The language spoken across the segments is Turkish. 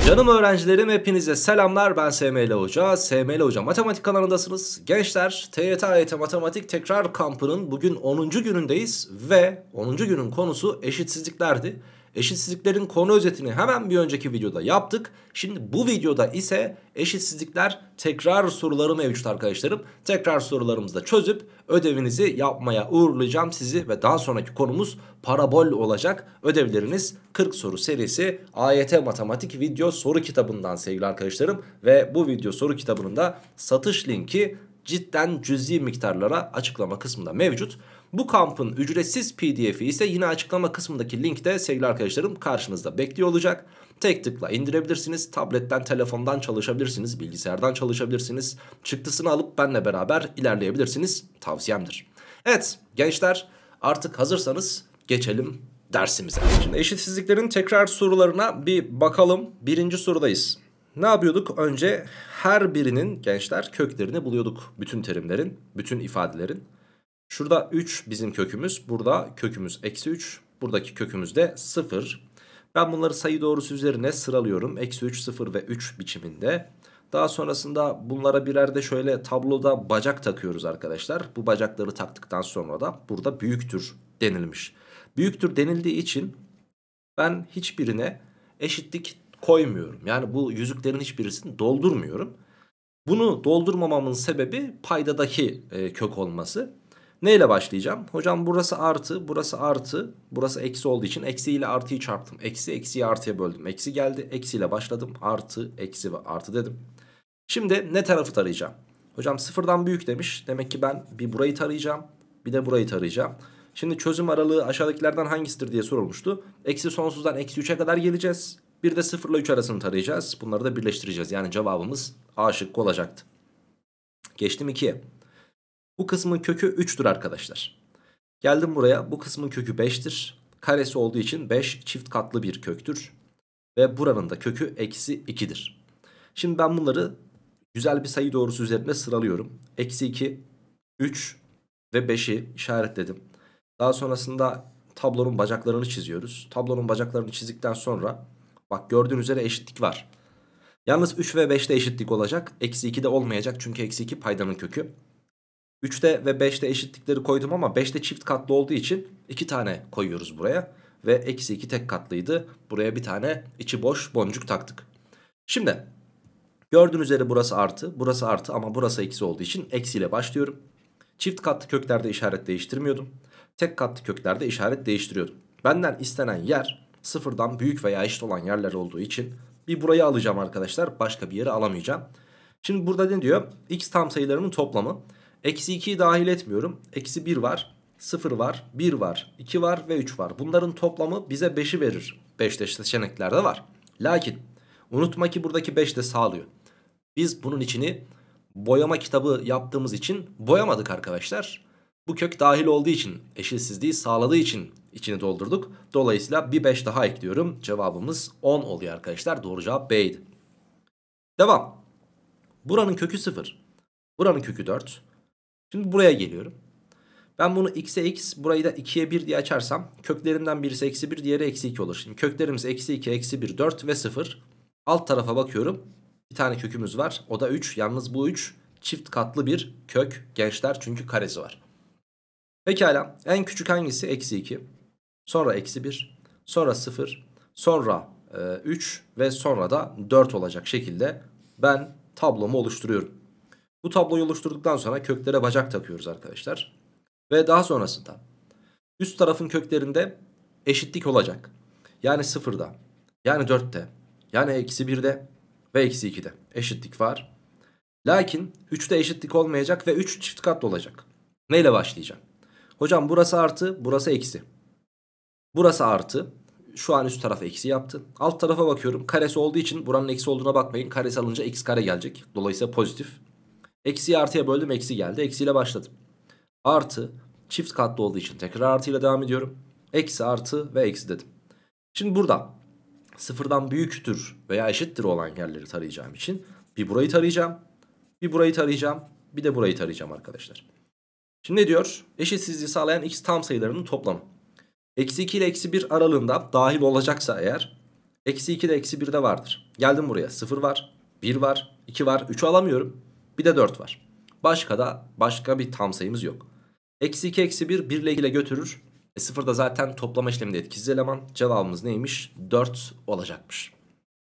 Canım öğrencilerim, hepinize selamlar. Ben SML Hoca. SML Hoca Matematik kanalındasınız. Gençler, TYT AYT Matematik Tekrar Kampı'nın bugün 10. günündeyiz ve 10. günün konusu eşitsizliklerdi. Eşitsizliklerin konu özetini hemen bir önceki videoda yaptık. Şimdi bu videoda ise eşitsizlikler tekrar soruları mevcut arkadaşlarım. Tekrar sorularımızı da çözüp ödevinizi yapmaya uğurlayacağım sizi ve daha sonraki konumuz parabol olacak. Ödevleriniz 40 soru serisi AYT Matematik video soru kitabından sevgili arkadaşlarım. Ve bu video soru kitabının da satış linki cidden cüzi miktarlara açıklama kısmında mevcut. Bu kampın ücretsiz pdf'i ise yine açıklama kısmındaki linkte sevgili arkadaşlarım karşınızda bekliyor olacak. Tek tıkla indirebilirsiniz. Tabletten, telefondan çalışabilirsiniz. Bilgisayardan çalışabilirsiniz. Çıktısını alıp benimle beraber ilerleyebilirsiniz. Tavsiyemdir. Evet gençler, artık hazırsanız geçelim dersimize. Şimdi eşitsizliklerin tekrar sorularına bir bakalım. Birinci sorudayız. Ne yapıyorduk? Önce her birinin gençler köklerini buluyorduk. Bütün terimlerin, bütün ifadelerin. Şurada 3 bizim kökümüz. Burada kökümüz eksi 3. Buradaki kökümüz de 0. Ben bunları sayı doğrusu üzerine sıralıyorum. Eksi 3, 0 ve 3 biçiminde. Daha sonrasında bunlara birer de şöyle tabloda bacak takıyoruz arkadaşlar. Bu bacakları taktıktan sonra da burada büyüktür denilmiş. Büyüktür denildiği için ben hiçbirine eşitlik koymuyorum. Yani bu yüzüklerin hiçbirisini doldurmuyorum. Bunu doldurmamamın sebebi paydadaki kök olması. Neyle başlayacağım? Hocam burası artı, burası artı, burası eksi olduğu için eksi ile artıyı çarptım. Eksi, eksiyi artıya böldüm. Eksi geldi, eksiyle başladım. Artı, eksi ve artı dedim. Şimdi ne tarafı tarayacağım? Hocam sıfırdan büyük demiş. Demek ki ben bir burayı tarayacağım, bir de burayı tarayacağım. Şimdi çözüm aralığı aşağıdakilerden hangisidir diye sorulmuştu. Eksi sonsuzdan eksi 3'e kadar geleceğiz. Bir de 0 ile 3 arasını tarayacağız. Bunları da birleştireceğiz. Yani cevabımız A şıkkı olacaktı. Geçtim 2'ye. Bu kısmın kökü 3'tür arkadaşlar. Geldim buraya, bu kısmın kökü 5'tir. Karesi olduğu için 5 çift katlı bir köktür. Ve buranın da kökü eksi 2'dir. Şimdi ben bunları güzel bir sayı doğrusu üzerinde sıralıyorum. Eksi 2, 3 ve 5'i işaretledim. Daha sonrasında tablonun bacaklarını çiziyoruz. Tablonun bacaklarını çizdikten sonra bak gördüğünüz üzere eşitlik var. Yalnız 3 ve 5'te eşitlik olacak. Eksi 2'de olmayacak çünkü eksi 2 paydanın kökü. 3'te ve 5'te eşitlikleri koydum ama 5'te çift katlı olduğu için 2 tane koyuyoruz buraya. Ve eksi 2 tek katlıydı. Buraya bir tane içi boş boncuk taktık. Şimdi gördüğünüz üzere burası artı ama burası eksi olduğu için eksiyle başlıyorum. Çift katlı köklerde işaret değiştirmiyordum. Tek katlı köklerde işaret değiştiriyordum. Benden istenen yer sıfırdan büyük veya eşit olan yerler olduğu için bir burayı alacağım arkadaşlar. Başka bir yere alamayacağım. Şimdi burada ne diyor? X tam sayılarının toplamı. Eksi 2'yi dahil etmiyorum. Eksi 1 var, 0 var, 1 var, 2 var ve 3 var. Bunların toplamı bize 5'i verir. 5 de seçeneklerde var. Lakin unutma ki buradaki 5 de sağlıyor. Biz bunun içini boyama kitabı yaptığımız için boyamadık arkadaşlar. Bu kök dahil olduğu için, eşitsizliği sağladığı için içini doldurduk. Dolayısıyla bir 5 daha ekliyorum. Cevabımız 10 oluyor arkadaşlar. Doğru cevap B'ydi. Devam. Buranın kökü 0. Buranın kökü 4. Şimdi buraya geliyorum. Ben bunu x'e x, burayı da 2'ye 1 diye açarsam köklerinden birisi eksi 1, diğeri eksi 2 olur. Şimdi köklerimiz eksi 2, eksi 1, 4 ve 0. Alt tarafa bakıyorum. Bir tane kökümüz var. O da 3. Yalnız bu 3 çift katlı bir kök gençler, çünkü karesi var. Pekala, en küçük hangisi? Eksi 2. Sonra eksi 1. Sonra 0. Sonra 3 ve sonra da 4 olacak şekilde ben tablomu oluşturuyorum. Bu tabloyu oluşturduktan sonra köklere bacak takıyoruz arkadaşlar. Ve daha sonrasında üst tarafın köklerinde eşitlik olacak. Yani 0'da, yani 4'te, yani eksi 1'de ve eksi 2'de eşitlik var. Lakin 3'te eşitlik olmayacak ve 3 çift katlı olacak. Neyle başlayacağım? Hocam burası artı, burası eksi. Burası artı. Şu an üst taraf eksi yaptı. Alt tarafa bakıyorum. Karesi olduğu için buranın eksi olduğuna bakmayın. Karesi alınca x kare gelecek. Dolayısıyla pozitif. Eksiyi artıya böldüm, eksi geldi. Eksiyle başladım. Artı, çift katlı olduğu için tekrar artıyla devam ediyorum. Eksi, artı ve eksi dedim. Şimdi burada sıfırdan büyüktür veya eşittir olan yerleri tarayacağım için bir burayı tarayacağım, bir burayı tarayacağım, bir de burayı tarayacağım arkadaşlar. Şimdi ne diyor? Eşitsizliği sağlayan x tam sayılarının toplamı. Eksi 2 ile eksi 1 aralığında dahil olacaksa eğer Eksi 2 de eksi 1 de vardır. Geldim buraya, 0 var, 1 var, 2 var, 3'ü alamıyorum. Bir de 4 var. Başka bir tam sayımız yok. Eksi 2 eksi 1 1 ile 2 ile götürür. 0 da zaten toplama işleminde etkisiz eleman. Cevabımız neymiş? 4 olacakmış.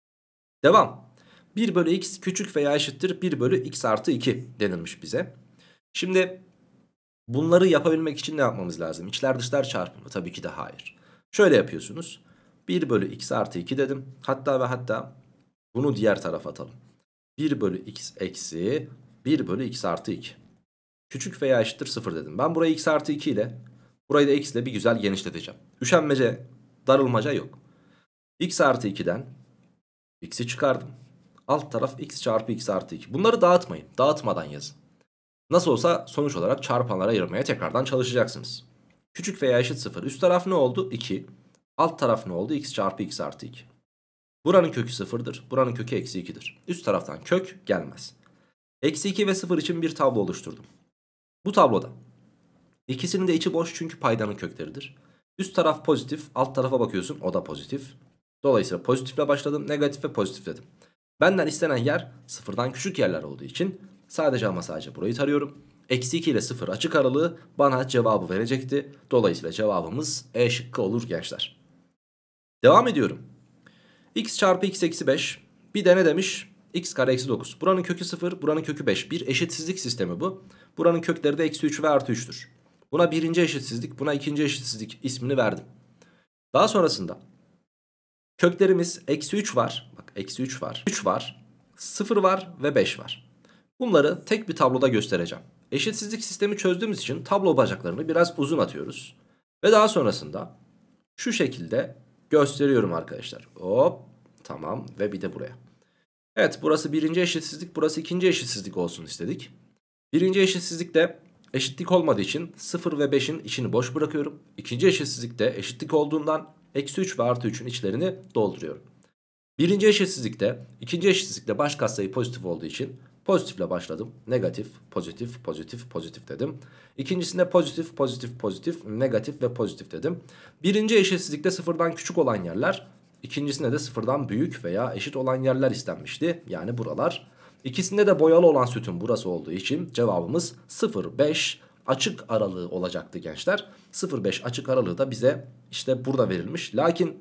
Devam. 1 bölü x küçük veya eşittir 1 bölü x artı 2 denilmiş bize. Şimdi bunları yapabilmek için ne yapmamız lazım? İçler dışlar çarpımı tabii ki de hayır. Şöyle yapıyorsunuz. 1 bölü x artı 2 dedim. Hatta bunu diğer tarafa atalım. 1 bölü x eksi 1 bölü x artı 2. Küçük veya eşittir 0 dedim. Ben burayı x artı 2 ile, burayı da x ile bir güzel genişleteceğim. Üşenmece, darılmaca yok. X artı 2'den x'i çıkardım. Alt taraf x çarpı x artı 2. Bunları dağıtmayın. Dağıtmadan yazın. Nasıl olsa sonuç olarak çarpanlara ayırmaya tekrardan çalışacaksınız. Küçük veya eşit 0. Üst taraf ne oldu? 2. Alt taraf ne oldu? X çarpı x artı 2. Buranın kökü 0'dır. Buranın kökü eksi 2'dir. Üst taraftan kök gelmez. Eksi 2 ve 0 için bir tablo oluşturdum. Bu tabloda ikisinin de içi boş çünkü paydanın kökleridir. Üst taraf pozitif, alt tarafa bakıyorsun, o da pozitif. Dolayısıyla pozitifle başladım, negatif ve pozitif dedim. Benden istenen yer sıfırdan küçük yerler olduğu için sadece ama sadece burayı tarıyorum. Eksi 2 ile 0 açık aralığı bana cevabı verecekti. Dolayısıyla cevabımız E şıkkı olur gençler. Devam ediyorum. X çarpı x eksi 5. Bir de ne demiş? X kare eksi 9. Buranın kökü 0, buranın kökü 5. Bir eşitsizlik sistemi bu. Buranın kökleri de eksi 3 ve artı 3'tür. Buna birinci eşitsizlik, buna ikinci eşitsizlik ismini verdim. Daha sonrasında köklerimiz eksi 3 var. Bak eksi 3 var. 3 var. 0 var ve 5 var. Bunları tek bir tabloda göstereceğim. Eşitsizlik sistemi çözdüğümüz için tablo bacaklarını biraz uzun atıyoruz. Ve daha sonrasında şu şekilde gösteriyorum arkadaşlar. Hop, tamam, ve bir de buraya. Evet, burası birinci eşitsizlik, burası ikinci eşitsizlik olsun istedik. Birinci eşitsizlikte eşitlik olmadığı için 0 ve 5'in içini boş bırakıyorum. İkinci eşitsizlikte eşitlik olduğundan eksi 3 ve artı 3'ün içlerini dolduruyorum. Birinci eşitsizlikte, ikinci eşitsizlikte baş katsayı pozitif olduğu için pozitifle başladım. Negatif, pozitif, pozitif, pozitif dedim. İkincisinde pozitif, pozitif, pozitif, negatif ve pozitif dedim. Birinci eşitsizlikte sıfırdan küçük olan yerler, ikincisinde de sıfırdan büyük veya eşit olan yerler istenmişti. Yani buralar. İkisinde de boyalı olan sütun burası olduğu için cevabımız 0,5 açık aralığı olacaktı gençler. 0,5 açık aralığı da bize işte burada verilmiş. Lakin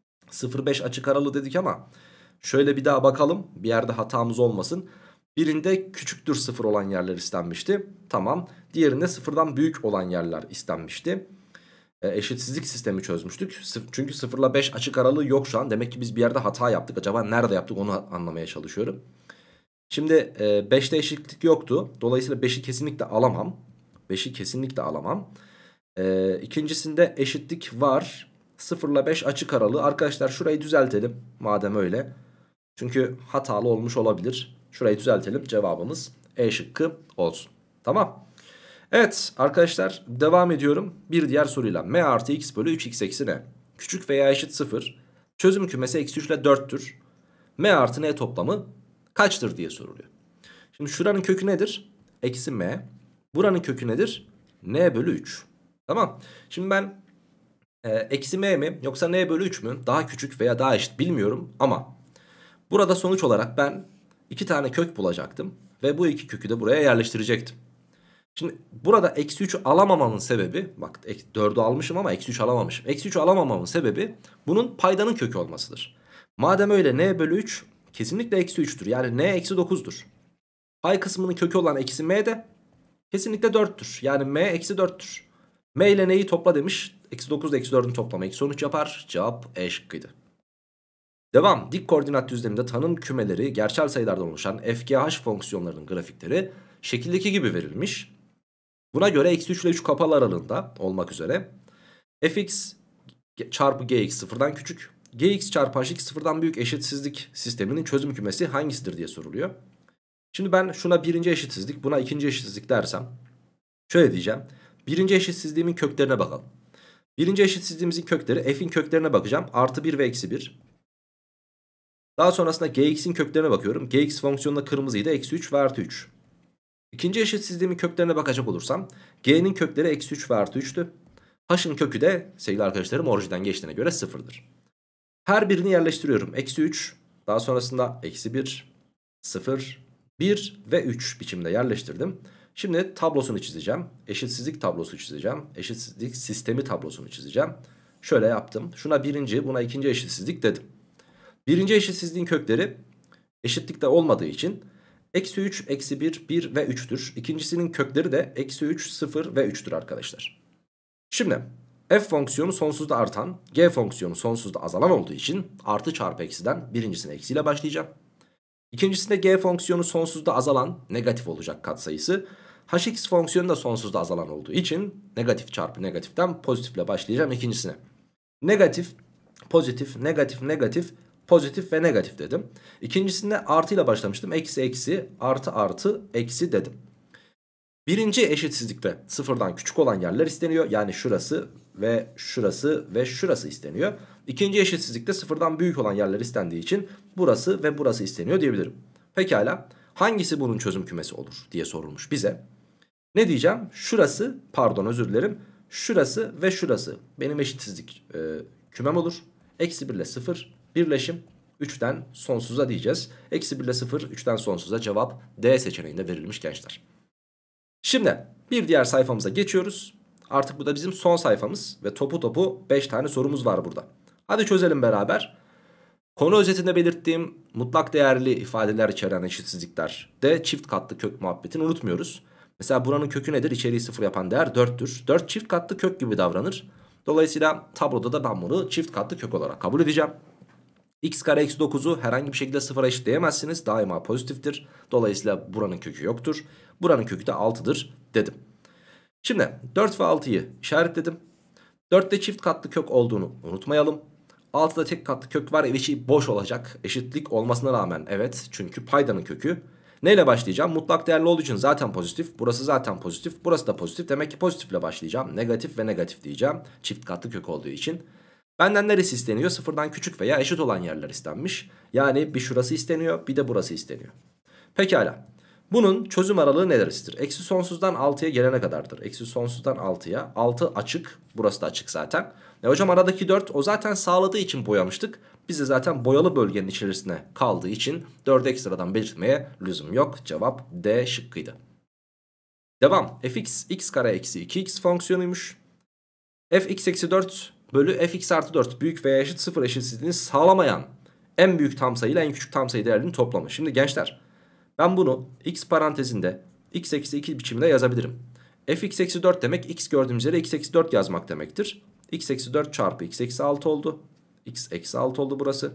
0,5 açık aralığı dedik ama şöyle bir daha bakalım, bir yerde hatamız olmasın. Birinde küçüktür 0 olan yerler istenmişti. Tamam. Diğerinde sıfırdan büyük olan yerler istenmişti. Eşitsizlik sistemi çözmüştük. Çünkü 0 ile 5 açık aralığı yok şu an. Demek ki biz bir yerde hata yaptık. Acaba nerede yaptık onu anlamaya çalışıyorum. Şimdi 5'te eşitlik yoktu. Dolayısıyla 5'i kesinlikle alamam. 5'i kesinlikle alamam. İkincisinde eşitlik var. 0 ile 5 açık aralığı. Arkadaşlar şurayı düzeltelim madem öyle. Çünkü hatalı olmuş olabilir. Şurayı düzeltelim. Cevabımız E şıkkı olsun. Tamam. Evet arkadaşlar, devam ediyorum. Bir diğer soruyla. M artı x bölü 3x eksi n. Küçük veya eşit 0. Çözüm kümesi eksi 3 ile 4'tür. M artı n toplamı kaçtır diye soruluyor. Şimdi şuranın kökü nedir? Eksi m. Buranın kökü nedir? N bölü 3. Tamam. Şimdi ben eksi m mi yoksa n bölü 3 mü? Daha küçük veya daha eşit bilmiyorum ama burada sonuç olarak ben 2 tane kök bulacaktım. Ve bu iki kökü de buraya yerleştirecektim. Şimdi burada eksi 3 alamamamın sebebi, bak 4'ü almışım ama eksi 3 alamamışım. Eksi 3 alamamamın sebebi bunun paydanın kökü olmasıdır. Madem öyle n bölü 3 kesinlikle eksi 3'tür. Yani n eksi 9'dur. Pay kısmının kökü olan eksi m de kesinlikle 4'tür. Yani m eksi 4'tür. M ile n'yi topla demiş. Eksi 9 ile eksi 4'ün toplamı eksi 13 yapar. Cevap E şıkkıydı. Devam. Dik koordinat düzleminde tanım kümeleri gerçel sayılardan oluşan FGH fonksiyonlarının grafikleri şekildeki gibi verilmiş. Buna göre eksi 3 ile 3 kapalı aralığında olmak üzere fx çarpı gx sıfırdan küçük, gx çarpı hx sıfırdan büyük eşitsizlik sisteminin çözüm kümesi hangisidir diye soruluyor. Şimdi ben şuna birinci eşitsizlik, buna ikinci eşitsizlik dersem şöyle diyeceğim. Birinci eşitsizliğimin köklerine bakalım. Birinci eşitsizliğimizin kökleri, f'in köklerine bakacağım. Artı 1 ve eksi 1. Daha sonrasında gx'in köklerine bakıyorum. Gx fonksiyonunda kırmızıydı. Eksi 3 ve artı 3. İkinci eşitsizliğimin köklerine bakacak olursam g'nin kökleri eksi 3 ve artı 3'tü. H'ın kökü de sevgili arkadaşlarım orijinden geçtiğine göre 0'dır. Her birini yerleştiriyorum. Eksi 3, daha sonrasında eksi 1, 0, 1 ve 3 biçimde yerleştirdim. Şimdi tablosunu çizeceğim. Eşitsizlik tablosu çizeceğim. Eşitsizlik sistemi tablosunu çizeceğim. Şöyle yaptım. Şuna birinci, buna ikinci eşitsizlik dedim. Birinci eşitsizliğin kökleri eşitlikte olmadığı için eksi 3, eksi 1, 1 ve 3'tür. İkincisinin kökleri de eksi 3, 0 ve 3'tür arkadaşlar. Şimdi f fonksiyonu sonsuzda artan, g fonksiyonu sonsuzda azalan olduğu için artı çarpı eksiden birincisine eksiyle başlayacağım. İkincisinde g fonksiyonu sonsuzda azalan, negatif olacak katsayısı. Hx fonksiyonu da sonsuzda azalan olduğu için negatif çarpı negatiften pozitifle başlayacağım ikincisine. Negatif, pozitif, negatif, negatif, pozitif ve negatif dedim. İkincisinde artıyla başlamıştım. Eksi, eksi, artı, artı, eksi dedim. Birinci eşitsizlikte sıfırdan küçük olan yerler isteniyor. Yani şurası ve şurası ve şurası isteniyor. İkinci eşitsizlikte sıfırdan büyük olan yerler istendiği için burası ve burası isteniyor diyebilirim. Pekala, hangisi bunun çözüm kümesi olur diye sorulmuş bize. Ne diyeceğim? Şurası, pardon özür dilerim. Şurası ve şurası benim eşitsizlik kümem olur. Eksi 1 ile 0 birleşim 3'ten sonsuza diyeceğiz. Eksi 1 ile 0 3'ten sonsuza, cevap D seçeneğinde verilmiş gençler. Şimdi bir diğer sayfamıza geçiyoruz. Artık bu da bizim son sayfamız ve topu topu 5 tane sorumuz var burada. Hadi çözelim beraber. Konu özetinde belirttiğim mutlak değerli ifadeler içeren eşitsizlikler de çift katlı kök muhabbetini unutmuyoruz. Mesela buranın kökü nedir? İçeriği 0 yapan değer 4'tür. 4 çift katlı kök gibi davranır. Dolayısıyla tabloda da ben bunu çift katlı kök olarak kabul edeceğim. X kare eksi 9'u herhangi bir şekilde sıfıra eşitleyemezsiniz. Daima pozitiftir. Dolayısıyla buranın kökü yoktur. Buranın kökü de 6'dır dedim. Şimdi 4 ve 6'yı işaretledim. 4'te çift katlı kök olduğunu unutmayalım. 6'da tek katlı kök var, içi boş olacak. Eşitlik olmasına rağmen evet, çünkü paydanın kökü. Neyle başlayacağım? Mutlak değerli olduğu için zaten pozitif. Burası zaten pozitif. Burası da pozitif. Demek ki pozitifle başlayacağım. Negatif ve negatif diyeceğim. Çift katlı kök olduğu için. Benden neresi isteniyor? Sıfırdan küçük veya eşit olan yerler istenmiş. Yani bir şurası isteniyor, bir de burası isteniyor. Pekala. Bunun çözüm aralığı neresidir? Eksi sonsuzdan 6'ya gelene kadardır. Eksi sonsuzdan 6'ya. 6 açık. Burası da açık zaten. Hocam aradaki 4 o zaten sağladığı için boyamıştık. Biz de zaten boyalı bölgenin içerisine kaldığı için 4'ü ekstradan belirtmeye lüzum yok. Cevap D şıkkıydı. Devam. Fx x kare eksi 2x fonksiyonuymuş. Fx eksi 4 bölü fx artı 4 büyük veya eşit 0 eşitsizliğini sağlamayan en büyük tam sayı ile en küçük tam sayı değerlerinin toplamı. Şimdi gençler, ben bunu x parantezinde x eksi 2 biçiminde yazabilirim. Fx eksi 4 demek x gördüğümüz yere x eksi 4 yazmak demektir. X eksi 4 çarpı x eksi 6 oldu. X eksi 6 oldu burası.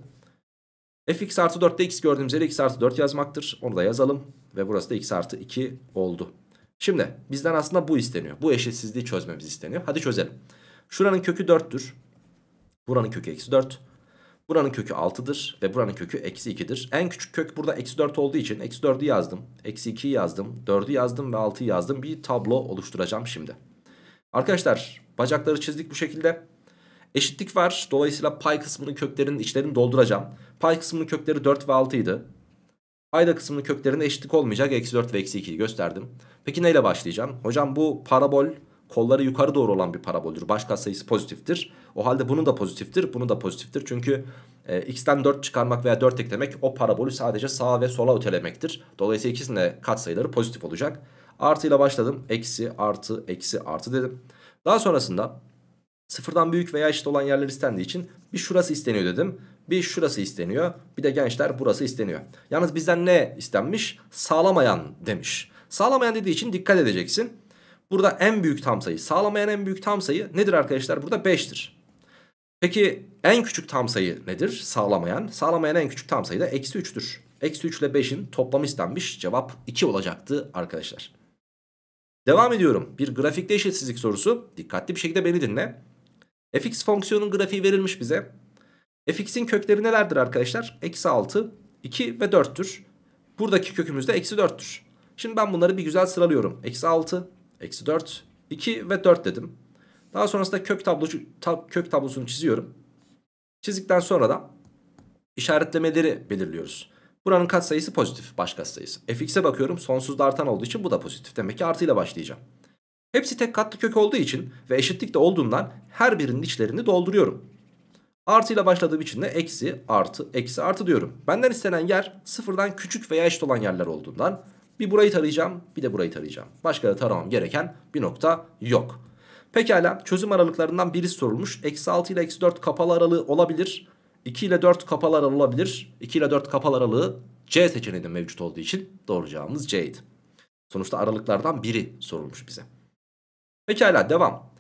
Fx artı 4 de x gördüğümüz yere x artı 4 yazmaktır. Onu da yazalım. Ve burası da x artı 2 oldu. Şimdi bizden aslında bu isteniyor. Bu eşitsizliği çözmemiz isteniyor. Hadi çözelim. Şuranın kökü 4'tür. Buranın kökü eksi 4. Buranın kökü 6'dır ve buranın kökü eksi 2'dir. En küçük kök burada eksi 4 olduğu için eksi 4'ü yazdım. Eksi 2'yi yazdım. 4'ü yazdım ve 6'yı yazdım. Bir tablo oluşturacağım şimdi. Arkadaşlar bacakları çizdik bu şekilde. Eşitlik var. Dolayısıyla pay kısmının köklerinin içlerini dolduracağım. Pay kısmının kökleri 4 ve 6 idi. Payda kısmının köklerinde eşitlik olmayacak. Eksi 4 ve eksi 2'yi gösterdim. Peki neyle başlayacağım? Hocam bu parabol kolları yukarı doğru olan bir paraboldür. Baş katsayısı pozitiftir. O halde bunun da pozitiftir. Bunun da pozitiftir. Çünkü x'ten 4 çıkarmak veya 4 eklemek o parabolü sadece sağa ve sola ötelemektir. Dolayısıyla ikisinin de katsayıları pozitif olacak. Artı ile başladım. Eksi, artı, eksi, artı dedim. Daha sonrasında sıfırdan büyük veya eşit olan yerler istendiği için bir şurası isteniyor dedim. Bir şurası isteniyor. Bir de gençler burası isteniyor. Yalnız bizden ne istenmiş? Sağlamayan demiş. Sağlamayan dediği için dikkat edeceksin. Burada en büyük tam sayı, sağlamayan en büyük tam sayı nedir arkadaşlar? Burada 5'tir. Peki en küçük tam sayı nedir? Sağlamayan. Sağlamayan en küçük tam sayı da eksi 3'tür. Eksi 3 ile 5'in toplamı istenmiş. Cevap 2 olacaktı arkadaşlar. Devam ediyorum. Bir grafikte eşitsizlik sorusu. Dikkatli bir şekilde beni dinle. Fx fonksiyonun grafiği verilmiş bize. Fx'in kökleri nelerdir arkadaşlar? Eksi 6, 2 ve 4'tür. Buradaki kökümüz de eksi 4'tür. Şimdi ben bunları bir güzel sıralıyorum. Eksi 6, eksi 4, 2 ve 4 dedim. Daha sonrasında kök tablosunu çiziyorum. Çizdikten sonra da işaretlemeleri belirliyoruz. Buranın katsayısı pozitif, baş katsayısı. Fx'e bakıyorum, sonsuzda artan olduğu için bu da pozitif. Demek ki artıyla başlayacağım. Hepsi tek katlı kök olduğu için ve eşitlik de olduğundan her birinin içlerini dolduruyorum. Artıyla başladığım için de eksi artı eksi artı diyorum. Benden istenen yer sıfırdan küçük veya eşit olan yerler olduğundan bir burayı tarayacağım, bir de burayı tarayacağım. Başka da taramam gereken bir nokta yok. Pekala, çözüm aralıklarından birisi sorulmuş. Eksi 6 ile eksi 4 kapalı aralığı olabilir. 2 ile 4 kapalı aralığı olabilir. 2 ile 4 kapalı aralığı C seçeneğinde mevcut olduğu için doğru cevabımız C'ydi. Sonuçta aralıklardan biri sorulmuş bize. Pekala, devam.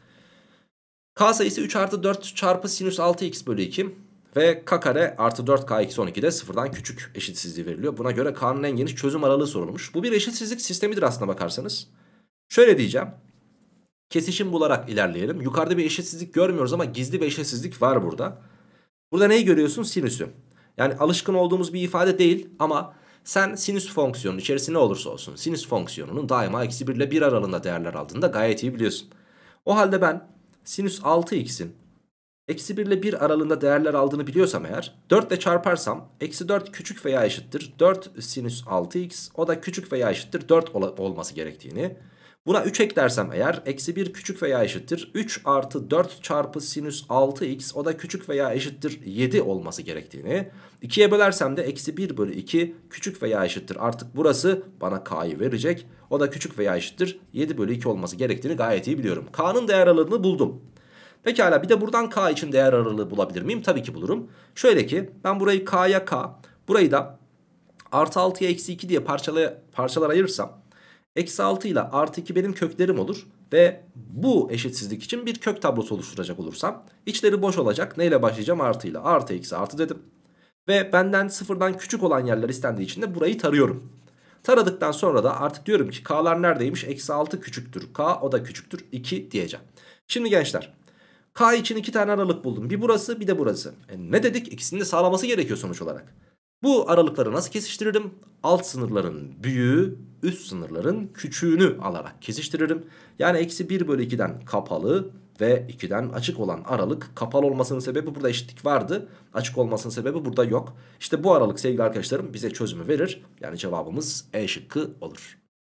K sayısı 3 artı 4 çarpı sinüs 6x bölü 2 ve k kare artı 4k eksi 12'de sıfırdan küçük eşitsizliği veriliyor. Buna göre k'nın en geniş çözüm aralığı sorulmuş. Bu bir eşitsizlik sistemidir aslına bakarsanız. Şöyle diyeceğim. Kesişim bularak ilerleyelim. Yukarıda bir eşitsizlik görmüyoruz ama gizli bir eşitsizlik var burada. Burada neyi görüyorsun? Sinüsü. Yani alışkın olduğumuz bir ifade değil ama sen sinüs fonksiyonun içerisinde ne olursa olsun sinüs fonksiyonunun daima eksi 1 ile 1 aralığında değerler aldığında gayet iyi biliyorsun. O halde ben sinüs 6x'in eksi 1 ile 1 aralığında değerler aldığını biliyorsam eğer 4 ile çarparsam eksi 4 küçük veya eşittir 4 sinüs 6x, o da küçük veya eşittir 4 olması gerektiğini, buna 3 eklersem eğer eksi 1 küçük veya eşittir 3 artı 4 çarpı sinüs 6x, o da küçük veya eşittir 7 olması gerektiğini, 2'ye bölersem de eksi 1 bölü 2 küçük veya eşittir, artık burası bana k'yı verecek, o da küçük veya eşittir 7 bölü 2 olması gerektiğini gayet iyi biliyorum. K'nın değer aralığını buldum. Pekala, bir de buradan k için değer aralığı bulabilir miyim? Tabii ki bulurum. Şöyle ki ben burayı k'ya k, burayı da artı 6'ya eksi 2 diye parçalar ayırırsam eksi 6 ile artı 2 benim köklerim olur. Ve bu eşitsizlik için bir kök tablosu oluşturacak olursam içleri boş olacak. Neyle başlayacağım? Artıyla. Artı eksi artı dedim. Ve benden sıfırdan küçük olan yerler istendiği için de burayı tarıyorum. Taradıktan sonra da artık diyorum ki k'lar neredeymiş? Eksi 6 küçüktür k, o da küçüktür 2 diyeceğim. Şimdi gençler, k için 2 tane aralık buldum. Bir burası, bir de burası. Ne dedik? İkisini de sağlaması gerekiyor sonuç olarak. Bu aralıkları nasıl kesiştiririm? Alt sınırların büyüğü, üst sınırların küçüğünü alarak kesiştiririm. Yani eksi 1 bölü 2'den kapalı ve 2'den açık olan aralık. Kapalı olmasının sebebi burada eşitlik vardı. Açık olmasının sebebi burada yok. İşte bu aralık sevgili arkadaşlarım bize çözümü verir. Yani cevabımız E şıkkı olur.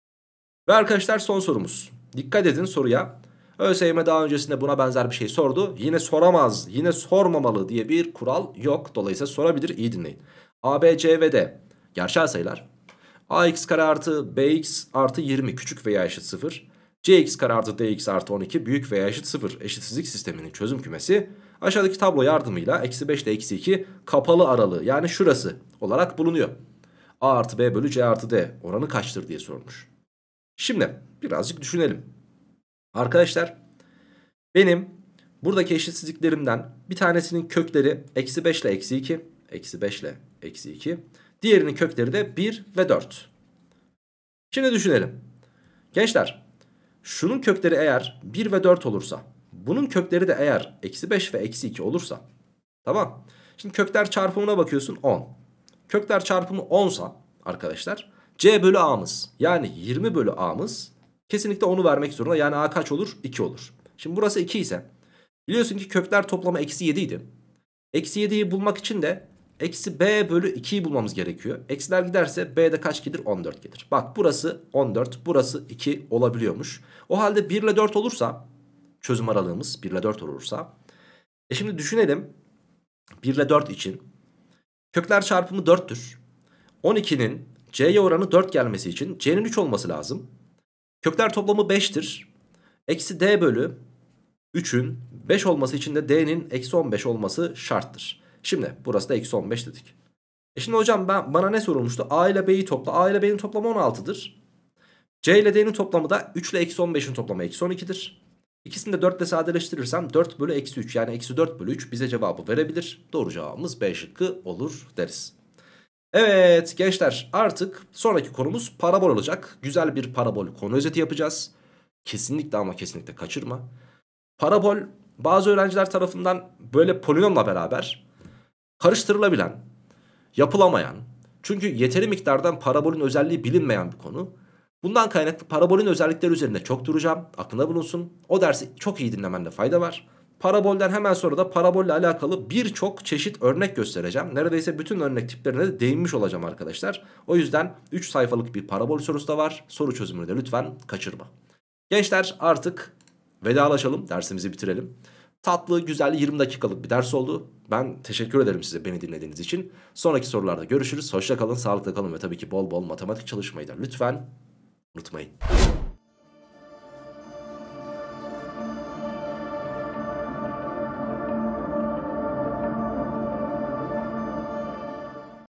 Ve arkadaşlar son sorumuz. Dikkat edin soruya. ÖSYM daha öncesinde buna benzer bir şey sordu. Yine soramaz, yine sormamalı diye bir kural yok. Dolayısıyla sorabilir, iyi dinleyin. A, B, C ve D gerçel sayılar. Ax kare artı bx artı 20 küçük veya eşit 0. Cx kare artı dx artı 12 büyük veya eşit 0 eşitsizlik sisteminin çözüm kümesi aşağıdaki tablo yardımıyla eksi 5 ile eksi 2 kapalı aralığı, yani şurası olarak bulunuyor. A artı B bölü C artı D oranı kaçtır diye sormuş. Şimdi birazcık düşünelim. Arkadaşlar, benim buradaki eşitsizliklerimden bir tanesinin kökleri eksi 5 ile eksi 2. Eksi 5 ile eksi 2. Diğerinin kökleri de 1 ve 4. Şimdi düşünelim. Gençler, şunun kökleri eğer 1 ve 4 olursa, bunun kökleri de eğer eksi 5 ve eksi 2 olursa, tamam. Şimdi kökler çarpımına bakıyorsun 10. Kökler çarpımı 10'sa arkadaşlar, C bölü A'mız yani 20 bölü A'mız kesinlikle 10'u vermek zorunda. Yani A kaç olur? 2 olur. Şimdi burası 2 ise biliyorsun ki kökler toplamı eksi 7 idi. Eksi 7'yi bulmak için de eksi B bölü 2'yi bulmamız gerekiyor. Eksiler giderse B'de kaç gelir? 14 gelir. Bak, burası 14, burası 2 olabiliyormuş. O halde 1 ile 4 olursa, çözüm aralığımız 1 ile 4 olursa. Şimdi düşünelim 1 ile 4 için. Kökler çarpımı 4'tür. 12'nin C'ye oranı 4 gelmesi için C'nin 3 olması lazım. Kökler toplamı 5'tir. Eksi D bölü 3'ün 5 olması için de D'nin eksi 15 olması şarttır. Şimdi burası da eksi 15 dedik. Şimdi hocam bana ne sorulmuştu? A ile B'yi topla. A ile B'nin toplamı 16'dır. C ile D'nin toplamı da 3 ile eksi 15'in toplamı eksi 12'dir. İkisini de 4 ile sadeleştirirsem 4 bölü eksi 3 yani eksi 4 bölü 3 bize cevabı verebilir. Doğru cevabımız B şıkkı olur deriz. Evet gençler, artık sonraki konumuz parabol olacak. Güzel bir parabol konu özeti yapacağız. Kesinlikle ama kesinlikle kaçırma. Parabol bazı öğrenciler tarafından böyle polinomla beraber karıştırılabilen, yapılamayan, çünkü yeteri miktardan parabolün özelliği bilinmeyen bir konu. Bundan kaynaklı parabolün özellikleri üzerinde çok duracağım. Aklında bulunsun. O dersi çok iyi dinlemende fayda var. Parabolden hemen sonra da parabolle alakalı birçok çeşit örnek göstereceğim. Neredeyse bütün örnek tiplerine de değinmiş olacağım arkadaşlar. O yüzden 3 sayfalık bir parabol sorusu da var. Soru çözümünü de lütfen kaçırma. Gençler, artık vedalaşalım, dersimizi bitirelim. Tatlı, güzel 20 dakikalık bir ders oldu. Ben teşekkür ederim size beni dinlediğiniz için. Sonraki sorularda görüşürüz. Hoşça kalın, sağlıkla kalın ve tabii ki bol bol matematik çalışmayı da lütfen unutmayın.